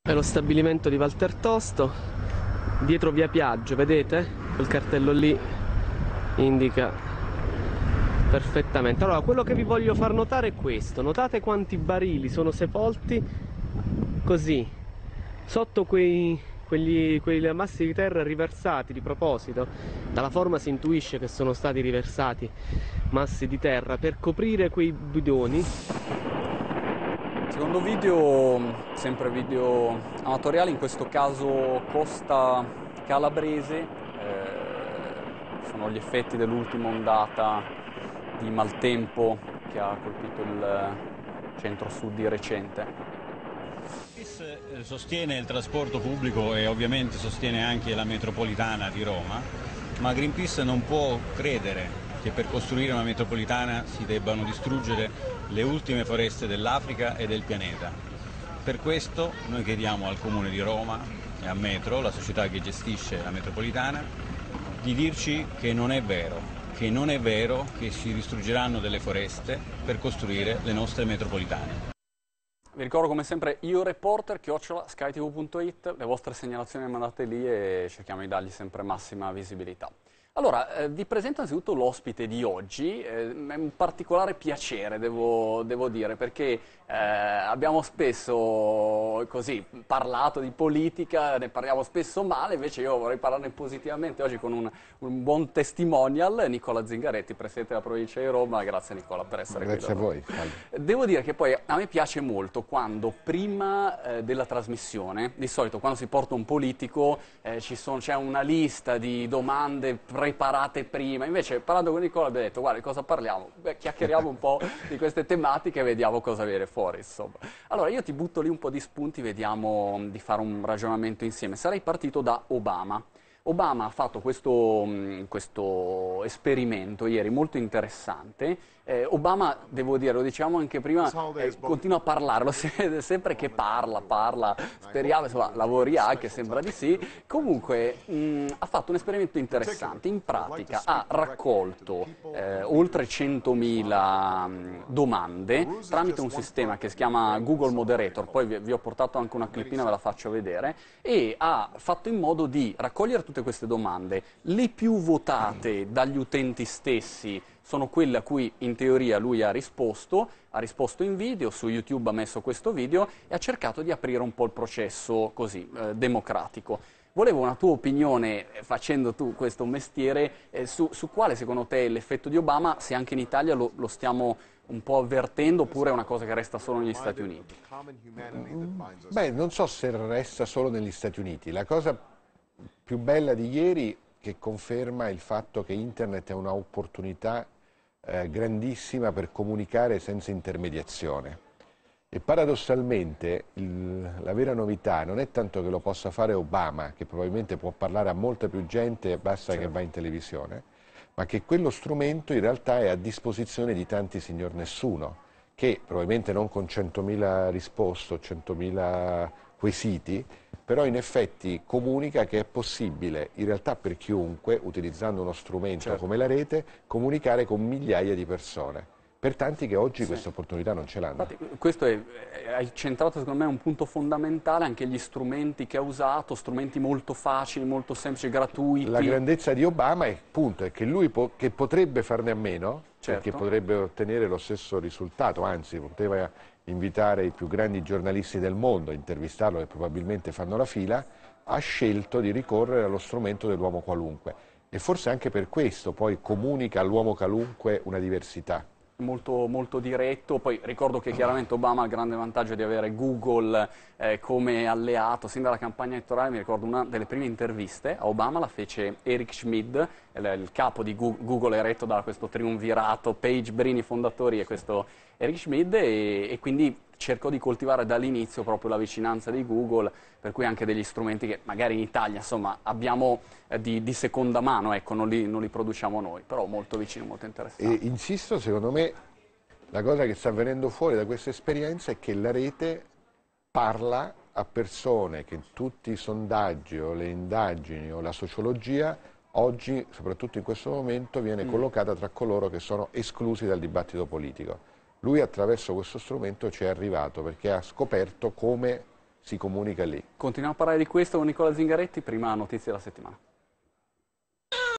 È lo stabilimento di Valtertosto, dietro via Piaggio, vedete? Quel cartello lì indica perfettamente. Allora, quello che vi voglio far notare è questo: notate quanti barili sono sepolti così, sotto quei massi di terra riversati di proposito. Dalla forma si intuisce che sono stati riversati massi di terra per coprire quei bidoni. Secondo video, sempre video amatoriali, in questo caso costa calabrese, sono gli effetti dell'ultima ondata di maltempo che ha colpito il centro-sud di recente. Sostiene il trasporto pubblico e ovviamente sostiene anche la metropolitana di Roma, ma Greenpeace non può credere che per costruire una metropolitana si debbano distruggere le ultime foreste dell'Africa e del pianeta. Per questo noi chiediamo al Comune di Roma e a Metro, la società che gestisce la metropolitana, di dirci che non è vero che si distruggeranno delle foreste per costruire le nostre metropolitane. Vi ricordo come sempre ioreporter@skytv.it, le vostre segnalazioni le mandate lì e cerchiamo di dargli sempre massima visibilità. Allora, vi presento anzitutto l'ospite di oggi, è un particolare piacere, devo dire, perché abbiamo spesso così parlato di politica, ne parliamo spesso male, invece io vorrei parlarne positivamente oggi con un buon testimonial, Nicola Zingaretti, Presidente della Provincia di Roma. Grazie Nicola per essere qui. Grazie a voi. Devo dire che poi a me piace molto quando prima della trasmissione, di solito quando si porta un politico c'è una lista di domande preparate prima, invece parlando con Nicola abbiamo detto: guarda, di cosa parliamo? Beh, chiacchieriamo un po' di queste tematiche e vediamo cosa viene fuori, insomma. Allora io ti butto lì un po' di spunti, vediamo di fare un ragionamento insieme. Sarei partito da Obama. Obama ha fatto questo esperimento ieri molto interessante. Obama, devo dire, lo dicevamo anche prima, continua a parlarlo, si vede sempre che parla, speriamo, insomma, lavori anche, sembra di sì. Comunque ha fatto un esperimento interessante. In pratica ha raccolto oltre 100.000 domande tramite un sistema che si chiama Google Moderator, poi vi ho portato anche una clippina, ve la faccio vedere, e ha fatto in modo di raccogliere tutte queste domande. Le più votate dagli utenti stessi sono quelle a cui in teoria lui ha risposto in video, su YouTube ha messo questo video e ha cercato di aprire un po' il processo così, democratico. Volevo una tua opinione, facendo tu questo mestiere, su quale secondo te è l'effetto di Obama, se anche in Italia lo stiamo un po' avvertendo oppure è una cosa che resta solo negli Stati Uniti? Beh, non so se resta solo negli Stati Uniti. La cosa più bella di ieri che conferma il fatto che Internet è un'opportunità grandissima per comunicare senza intermediazione. E paradossalmente la vera novità non è tanto che lo possa fare Obama, che probabilmente può parlare a molta più gente e basta che va in televisione, ma che quello strumento in realtà è a disposizione di tanti signor nessuno, che probabilmente non con 100.000 risposte o 100.000 quesiti, però in effetti comunica che è possibile, in realtà per chiunque, utilizzando uno strumento come la rete, comunicare con migliaia di persone. Per tanti che oggi questa opportunità non ce l'hanno. Infatti, questo hai centrato secondo me un punto fondamentale, anche gli strumenti che ha usato, strumenti molto facili, molto semplici, gratuiti. La grandezza di Obama è, appunto, è che lui che potrebbe farne a meno, perché potrebbe ottenere lo stesso risultato, anzi poteva invitare i più grandi giornalisti del mondo, intervistarlo, che probabilmente fanno la fila, ha scelto di ricorrere allo strumento dell'uomo qualunque. E forse anche per questo poi comunica all'uomo qualunque una diversità. Molto diretto. Poi ricordo che chiaramente Obama ha il grande vantaggio di avere Google come alleato. Sin dalla campagna elettorale mi ricordo una delle prime interviste a Obama la fece Eric Schmidt, il capo di Google, eretto da questo triumvirato, Page, Brini fondatori e questo Eric Schmidt, e quindi cercò di coltivare dall'inizio proprio la vicinanza di Google, per cui anche degli strumenti che magari in Italia insomma abbiamo di seconda mano, ecco, non li produciamo noi, però molto vicino, molto interessante. E insisto, secondo me la cosa che sta venendo fuori da questa esperienza è che la rete parla a persone che tutti i sondaggi o le indagini o la sociologia oggi, soprattutto in questo momento, viene collocata tra coloro che sono esclusi dal dibattito politico. Lui attraverso questo strumento ci è arrivato perché ha scoperto come si comunica lì. Continuiamo a parlare di questo con Nicola Zingaretti, prima notizie della settimana.